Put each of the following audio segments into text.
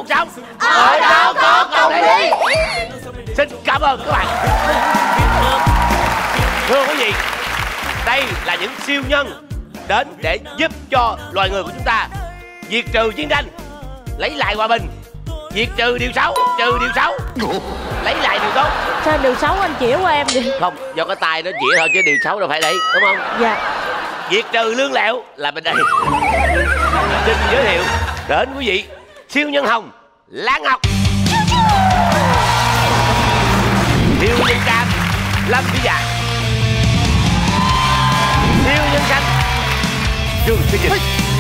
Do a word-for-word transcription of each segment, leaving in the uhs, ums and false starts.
cuộc sống ở đâu có công lý. Xin cảm ơn các bạn. Thưa quý vị, đây là những siêu nhân đến để giúp cho loài người của chúng ta diệt trừ chiến tranh, lấy lại hòa bình, diệt trừ điều xấu, trừ điều xấu, lấy lại điều tốt. Sao điều xấu anh chỉ qua em vậy? Không, do cái tay nó chỉ thôi chứ điều xấu đâu phải lấy, đúng không? Dạ. Diệt trừ lương lẹo là bên đây. Xin giới thiệu đến quý vị siêu nhân hồng Lan Ngọc, siêu nhân cam Lâm Vĩ Dạ, siêu nhân xanh Trương Thị Dịch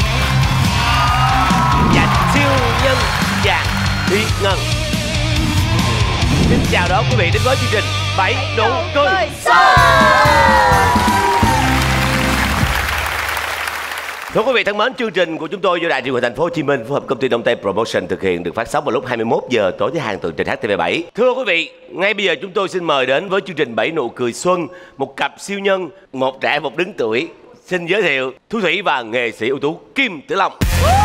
và siêu nhân vàng Thúy Ngân. Xin chào đón quý vị đến với chương trình Bảy Nụ Cười Show. Thưa quý vị thân mến, chương trình của chúng tôi do Đài Truyền hình Thành phố Hồ Chí Minh phối hợp công ty Đông Tây Promotion thực hiện, được phát sóng vào lúc hai mươi mốt giờ tối thứ hàng tuần trên H T V bảy. Thưa quý vị, ngay bây giờ chúng tôi xin mời đến với chương trình Bảy Nụ Cười Xuân một cặp siêu nhân, một trẻ một đứng tuổi. Xin giới thiệu Thu Thủy và nghệ sĩ ưu tú Kim Tử Long.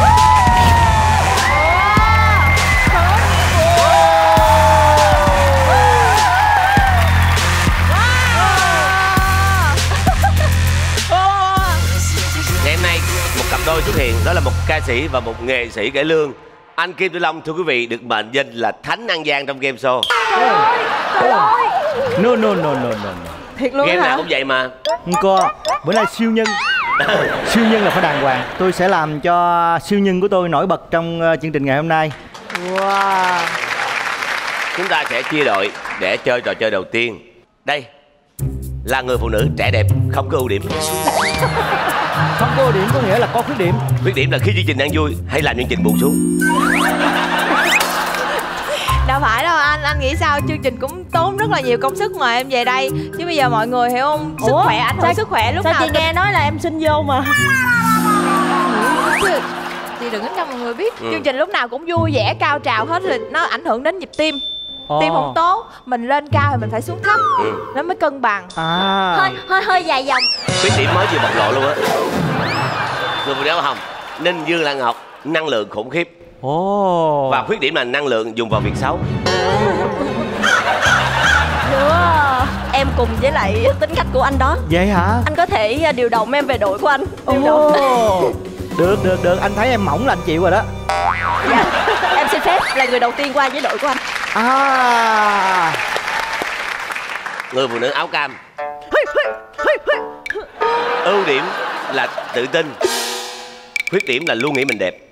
Ngày hôm nay một cặp đôi xuất hiện, đó là một ca sĩ và một nghệ sĩ cải lương. Anh Kim Tử Long, thưa quý vị, được mệnh danh là Thánh An Giang trong game show. Trời ơi, trời ơi. No no no no no. Thiệt luôn hả? Game nào cũng vậy mà. Không có. Bữa nay siêu nhân. Siêu nhân là phải đàng hoàng. Tôi sẽ làm cho siêu nhân của tôi nổi bật trong uh, chương trình ngày hôm nay. Wow. Chúng ta sẽ chia đội để chơi trò chơi đầu tiên. Đây là người phụ nữ trẻ đẹp, không có ưu điểm. Không có ưu điểm có nghĩa là có khuyết điểm. Khuyết điểm là khi chương trình đang vui, hãy làm chương trình buồn xuống. Đâu phải đâu anh, anh nghĩ sao, chương trình cũng tốn rất là nhiều công sức mời em về đây. Chứ bây giờ mọi người hiểu không, sức Ủa? khỏe, ảnh hưởng sức khỏe lúc sao nào chị nghe nói là em xin vô mà. Chị đừng có cho mọi người biết. Ừ. Chương trình lúc nào cũng vui vẻ, cao trào hết rồi nó ảnh hưởng đến nhịp tim. Ồ. Tim không tốt, mình lên cao thì mình phải xuống thấp, Ừ. nó mới cân bằng. À. Hơi hơi hơi dài dòng. Khuyết điểm mới vừa bộc lộ luôn á. Người phụ nữ áo hồng Ninh Dương Lan Ngọc, năng lượng khủng khiếp. Ồ. Và khuyết điểm là năng lượng dùng vào việc xấu. Được. Em cùng với lại tính cách của anh đó. Vậy hả? Anh có thể điều động em về đội của anh. Điều Ồ. động. Được được được, anh thấy em mỏng là anh chịu rồi đó. Dạ. Em xin phép là người đầu tiên qua với đội của anh. À. Người phụ nữ áo cam, ưu điểm là tự tin, khuyết điểm là luôn nghĩ mình đẹp.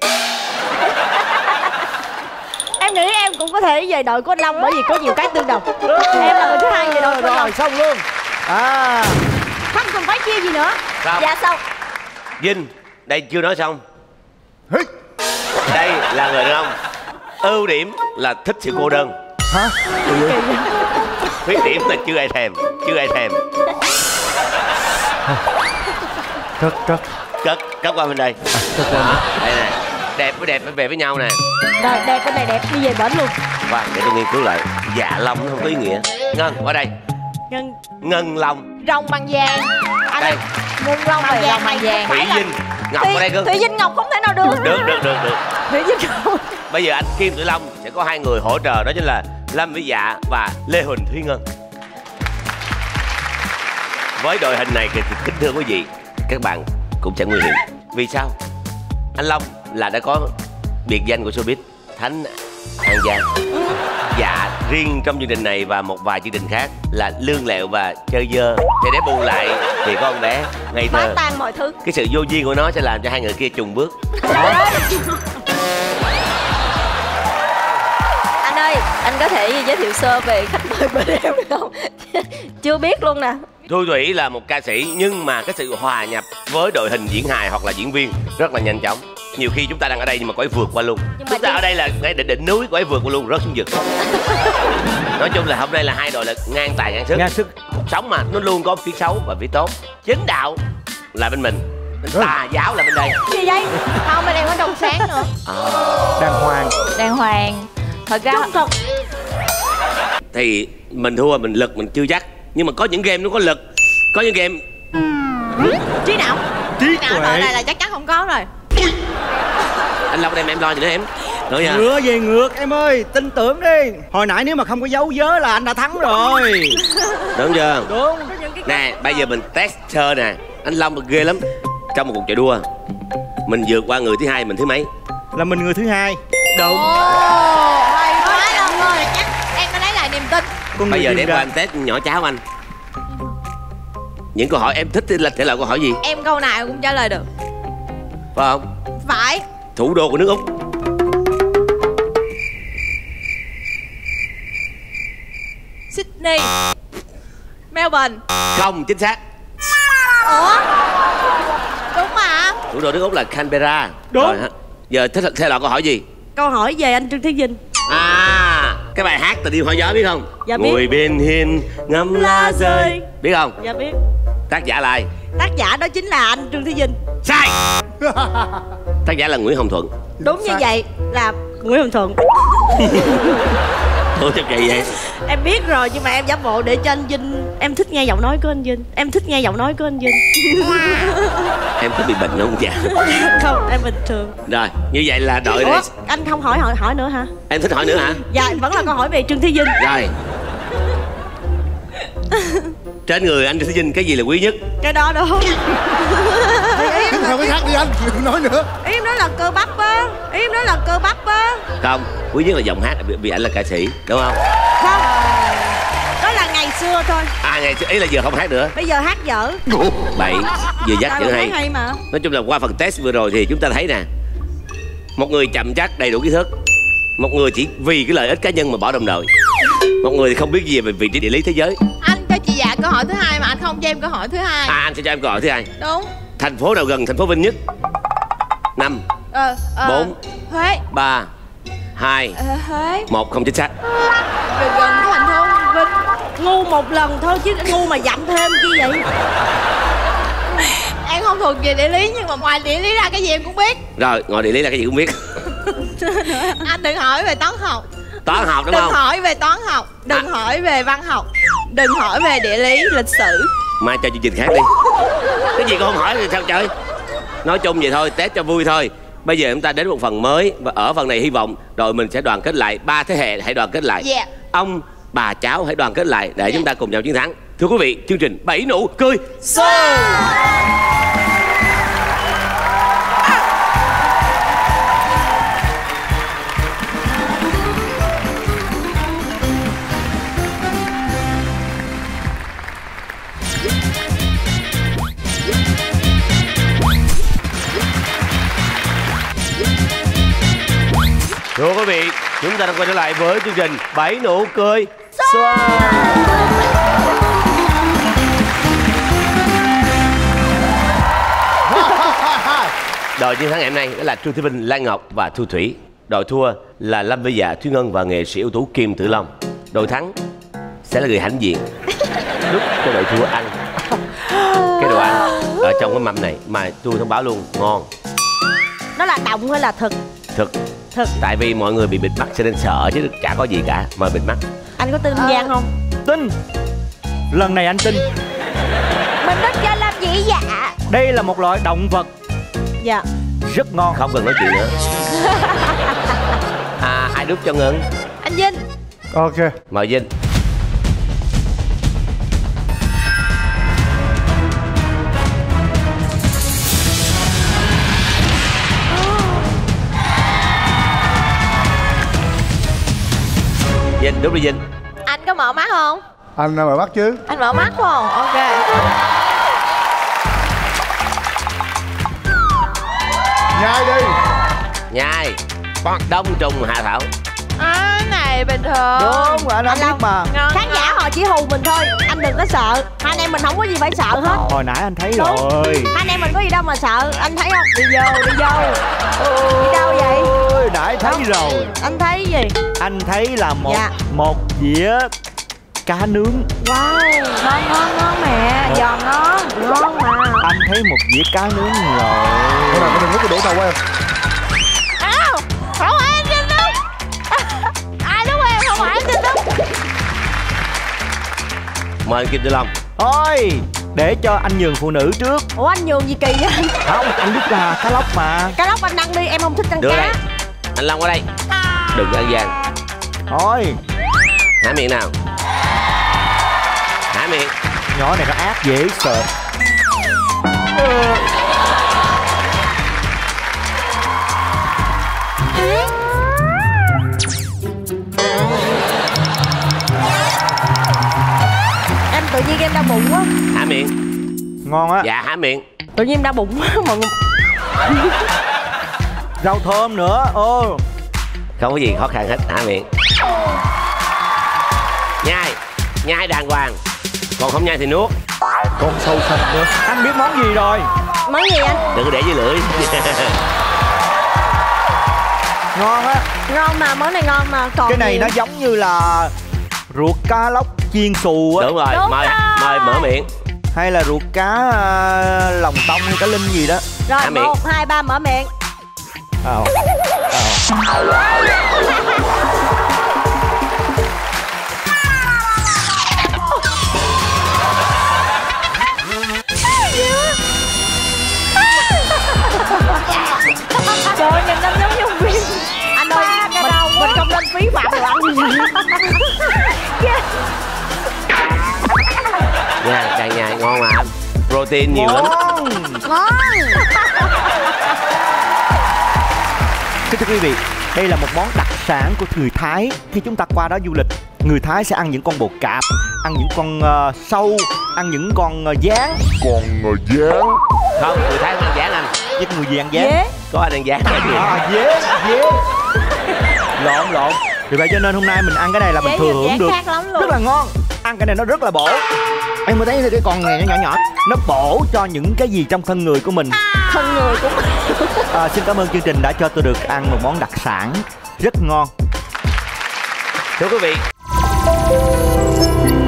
Em nghĩ em cũng có thể về đội của anh Long bởi vì có nhiều cái tương đồng. Em là người thứ hai về đội của anh Long. Rồi xong luôn. À. Không cần phải chia gì nữa. Sao? Dạ xong. Vinh, đây chưa nói xong. Đây là người đàn ông, ưu điểm là thích sự cô đơn. Hả? Khuyết điểm là chưa ai thèm, chưa ai thèm. Rất rất. Cất, cất qua bên đây. Đó, đây nè, đẹp với đẹp phải về với nhau nè. Rồi đẹp cái này đẹp đi về bển luôn. Và để tôi nghiên cứu lại. Dạ Long nó không có ý nghĩa. Ngân, qua đây. Ngân. Ngân Long. Rồng bằng vàng. Anh Đây. Ngân Long bằng vàng bằng vàng. Thủy Vinh Ngọc Thủy, qua đây cưng. Thủy Vinh Ngọc không thể nào được. Được, được, được, được. Thủy Vinh Ngọc. Bây giờ anh Kim Tử Long sẽ có hai người hỗ trợ, đó chính là Lâm Vĩ Dạ và Lê Huỳnh Thúy Ngân. Với đội hình này thì kính thưa quý vị, các bạn cũng chẳng nguy hiểm. Vì sao? Anh Long là đã có biệt danh của showbiz Thánh An Giang. Dạ riêng trong chương trình này và một vài chương trình khác là lương lẹo và chơi dơ. Thì để bù lại thì có con bé ngây Phá thơ. tan mọi thứ. Cái sự vô duyên của nó sẽ làm cho hai người kia trùng bước. Anh ơi, anh có thể giới thiệu sơ về khách mời bên em được không? Chưa biết luôn nè. Thu Thủy là một ca sĩ nhưng mà cái sự hòa nhập với đội hình diễn hài hoặc là diễn viên rất là nhanh chóng. Nhiều khi chúng ta đang ở đây nhưng mà có ấy vượt qua luôn. Nhưng chúng ta ở đây là ngay đỉnh, đỉnh núi, có ấy vượt qua luôn, rớt xuống vực. Nói chung là hôm nay là hai đội là ngang tài ngang sức. Ngang sức. Cuộc sống mà nó luôn có phía xấu và phía tốt. Chính đạo là bên mình, tà giáo là bên đây. Gì vậy? Không, bên em có trong sáng nữa. À. Đàng hoàng. Đàng hoàng. Thật ra Trung thực. Thì mình thua mình lực mình chưa chắc, nhưng mà có những game nó có lực, có những game trí não. Trí Trí não tuệ. đội này là chắc chắn không có rồi. Anh Long đem em lo gì nữa em? Đúng nha. Ngựa về ngược em ơi, tin tưởng đi. Hồi nãy nếu mà không có dấu vớ là anh đã thắng rồi. Đúng chưa? Đúng. Nè, bây giờ mình test sơ nè. Anh Long ghê lắm. Trong một cuộc chạy đua, mình vượt qua người thứ hai, mình thứ mấy? Là mình người thứ hai. Đúng. Ồ, hay quá Long ơi. Chắc em đã lấy lại niềm tin. Con Bây người giờ tìm để ra. qua anh test nhỏ cháu anh. Những câu hỏi em thích thì là thể loại câu hỏi gì? Em câu nào cũng trả lời được. Phải không? Phải. Thủ đô của nước Úc. Sydney. Melbourne. Không, chính xác. Ủa? Đúng mà. Thủ đô nước Úc là Canberra. Đúng. Rồi, hả? Giờ thích thể loại câu hỏi gì? Câu hỏi về anh Trương Thế Vinh. À, cái bài hát Tình yêu hoa gió biết không? Dạ biết. Ngồi bên hiên ngắm lá rơi. Biết không? Dạ biết. Tác giả là ai? Tác giả đó chính là anh Trương Thế Vinh. Sai. Tác giả là Nguyễn Hồng Thuận. Đúng như vậy, là Nguyễn Hồng Thuận. Ủa sao kỳ vậy? Em biết rồi nhưng mà em giả bộ để cho anh Vinh. Em thích nghe giọng nói của anh Vinh. Em thích nghe giọng nói của anh Vinh. Em có bị bệnh không dạ? Không, em bình thường. Rồi, như vậy là đội Ủa, này. anh không hỏi hỏi hỏi nữa hả? Em thích hỏi nữa hả? Dạ, vẫn là câu hỏi về Trương Thế Vinh. Rồi. Trên người anh Trương Thế Vinh cái gì là quý nhất? Cái đó đó. Tiếp theo cái khác đi anh, đừng nói nữa. Ý em nói là cơ bắp á. Ý em nói là cơ bắp á. Không, quý nhất là giọng hát vì- vì anh là ca sĩ, đúng không? Không, đó là ngày xưa thôi. À ngày ý là giờ không hát nữa. Bây giờ hát dở. Bậy, vừa dắt Tại vẫn mà hay. hát hay mà. Nói chung là qua phần test vừa rồi thì chúng ta thấy nè, một người chậm chắc đầy đủ kiến thức, một người chỉ vì cái lợi ích cá nhân mà bỏ đồng đội, một người thì không biết gì về vị trí địa lý thế giới. Anh cho chị Dạ câu hỏi thứ hai mà anh không cho em câu hỏi thứ hai. À anh sẽ cho em câu hỏi thứ hai. Đúng. Thành phố nào gần thành phố Vinh nhất? Năm, Ờ, ờ, Bốn. Huế. ba, hai, Ờ, Huế. một, không chính xác. Gần gần cái thành phố Vinh. Ngu một lần thôi chứ ngu mà dặm thêm chi vậy? Em không thuộc về địa lý nhưng mà ngoài địa lý ra cái gì em cũng biết. Rồi, ngồi địa lý là cái gì cũng biết. Anh đừng hỏi về toán học. Toán học đúng Đừng không? hỏi về toán học. Đừng À. hỏi về văn học. Đừng hỏi về địa lý, lịch sử. Mai cho chương trình khác đi. Cái gì cũng không hỏi thì sao chơi? Nói chung vậy thôi, test cho vui thôi. Bây giờ chúng ta đến một phần mới. Và ở phần này hy vọng rồi mình sẽ đoàn kết lại. Ba thế hệ hãy đoàn kết lại. Yeah. Ông, bà, cháu hãy đoàn kết lại để Yeah. chúng ta cùng nhau chiến thắng. Thưa quý vị, chương trình Bảy Nụ Cười Show. Thưa quý vị, chúng ta đã quay trở lại với chương trình Bảy Nụ Cười Show. Đội chiến thắng ngày hôm nay đó là Trương Thế Vinh, Lan Ngọc và Thu Thủy. Đội thua là Lâm Vĩ Dạ, Thúy Ngân và nghệ sĩ ưu tú Kim Tử Long. Đội thắng sẽ là người hãnh diện lúc cho đội thua ăn cái đồ ăn ở trong cái mâm này mà tôi thông báo luôn ngon. Nó là động hay là thực? Thực. Thực. Tại vì mọi người bị bịt mắt cho nên sợ chứ chả có gì cả mà bịt mắt. Anh có tin Ờ. Giang không? Tin. Lần này anh tin. Mình đất cho làm gì dạ? Đây là một loại động vật Dạ. rất ngon. Không cần nói chuyện nữa. À ai đút cho Ngân? Anh Vinh. Ok. Mời Vinh. Vinh, đút đi Vinh. Anh có mở mắt không? Anh mở mắt chứ. Anh mở mắt phải không? Ok. Nhai đi. Nhai. Đông trùng hạ thảo. À, cái này bình thường. Đúng rồi, anh Anh biết Long. mà. Ngon Khán giả họ chỉ hù mình thôi. Anh đừng có sợ. Hai anh em mình không có gì phải sợ hết. Hồi nãy anh thấy Đúng. rồi. Hai anh em mình có gì đâu mà sợ. Anh thấy không? Đi vô, đi vô. Đi đâu vậy? Ôi, đã thấy rồi. Anh thấy gì? Anh thấy là một Dạ. một dĩa cá nướng. Wow, ngon ngon ngon mẹ. Giòn ngon, ngon mà. Anh thấy một dĩa cá nướng rồi. Thôi nào, đừng có cái đổ tàu của em. Áo. Không phải anh Vinh đâu. Ai đúng em không phải anh Vinh đâu. Mời anh Kim Tử Long. Thôi, để cho anh nhường phụ nữ trước. Ủa anh nhường gì kỳ vậy? Không, anh biết là cá lóc mà. Cá lóc anh ăn đi, em không thích ăn Đưa cá. đây. Anh Long ở đây. Đừng ăn gian. Thôi. Há miệng nào. Há miệng. Nhỏ này nó ác dễ sợ. Em tự nhiên em đau bụng quá. Há miệng. Ngon á. Dạ há miệng. Tự nhiên em đau bụng quá mọi người. Rau thơm nữa. Ô. Không có gì khó khăn hết. Há miệng. Nhai. Nhai đàng hoàng. Còn không nhai thì nuốt. Con sâu xanh nữa. Anh biết món gì rồi? Món gì anh? Đừng có để dưới lưỡi. Ngon á. Ngon mà, món này ngon mà. Còn Cái này nhiều. nó giống như là ruột cá lóc chiên xù á. Đúng rồi. Đúng Mời. rồi. Mời mở miệng. Hay là ruột cá à, lòng tông hay cá linh gì đó. Rồi Há miệng. một, hai, ba mở miệng. Ờ. Ờ. Trời ơi, nhìn nó giống như phim. Anh ơi, mình, mình không nên phí phạm đồ ăn gì. Nhai, càng nhai ngon mà. Protein nhiều lắm. Ngon. Ngon. Kính thưa quý vị, đây là một món đặc sản của người Thái. Khi chúng ta qua đó du lịch, người Thái sẽ ăn những con bồ cạp, ăn những con uh, sâu, ăn những con uh, gián. Còn dán. Không, người Thái không ăn gián anh. Với người gì ăn gián? Dế. Có anh ăn gián. À, dế, dế. Lộn, lộn. Vì vậy cho nên hôm nay mình ăn cái này là mình Dế thừa nhìn hưởng dáng được. khác lắm luôn. Rất là ngon. Ăn cái này nó rất là bổ. Em mới thấy cái con này nó nhỏ nhỏ. Nó bổ cho những cái gì trong thân người của mình. Thân người cũng À, xin cảm ơn chương trình đã cho tôi được ăn một món đặc sản rất ngon. Thưa quý vị,